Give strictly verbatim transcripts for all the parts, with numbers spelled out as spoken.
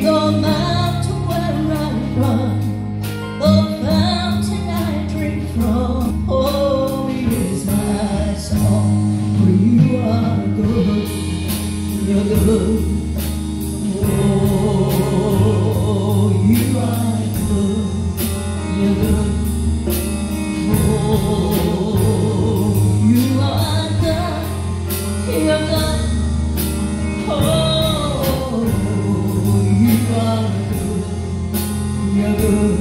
the mountain where I run, the fountain I drink from. Oh, here's my song, for you are good, you're good. Oh, you are good, you're good. Oh, you are good, you're good. Oh, you are good, you're good.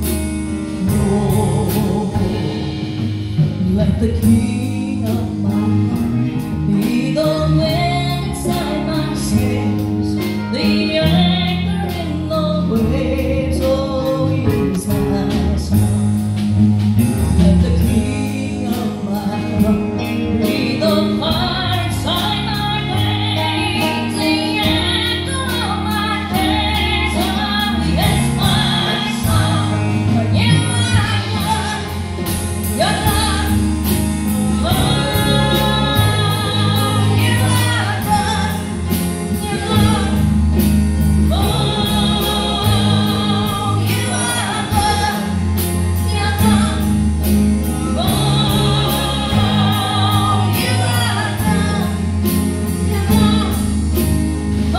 Oh, let the King of my heart be the wind inside my sails, the anchor in the waves. Oh, he's my song. Let the King of my heart be the fire inside my veins, the anchor of my days. Oh, yes, my song, for you are good, you're good. Oh, you are good, you're good. Oh, you are good, you're good. Oh, you are good, you're good. Oh,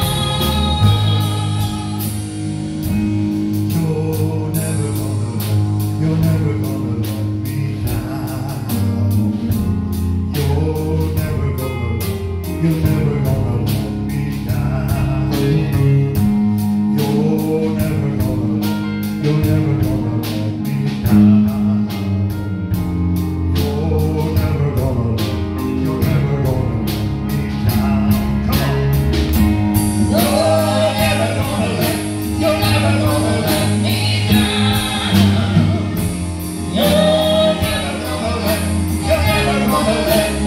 You're never gonna let, you're never gonna let me down. You're never gonna let, you're never gonna let me down. You're never gonna let, you're never gonna let me down. You're never gonna let, you're never gonna let me down. Come on. you're never gonna let, you're never gonna let me down. You're never gonna let, you're never gonna let